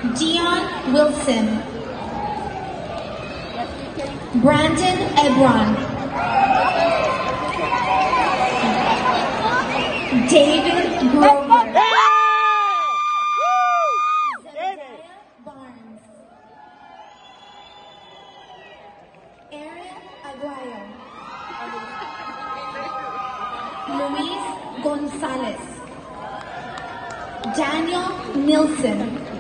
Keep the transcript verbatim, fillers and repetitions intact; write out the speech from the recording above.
Dion Wilson. Brandon Ebron. David Grover. Zebediah Barnes. Aaron Aguayo. Luis Gonzalez. Daniel Nilsson.